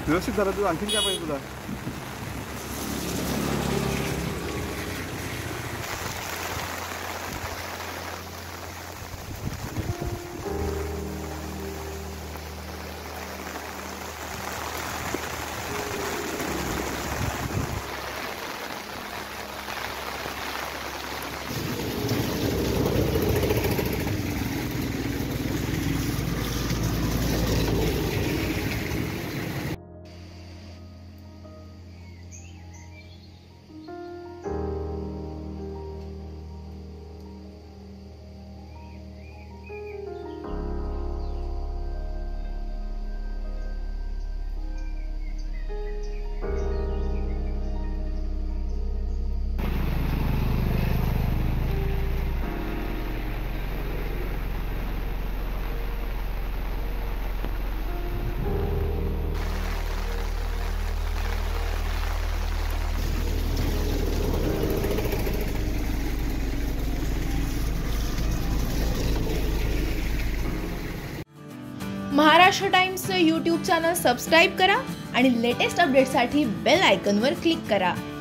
व्यवस्थित झालं तुझं. आणखीन काय पाहिजे तुला? महाराष्ट्र टाइम्सचं यूट्यूब चॅनल सबस्क्राईब करा आणि लेटेस्ट अपडेट्ससाठी बेल आयकॉनवर क्लिक करा.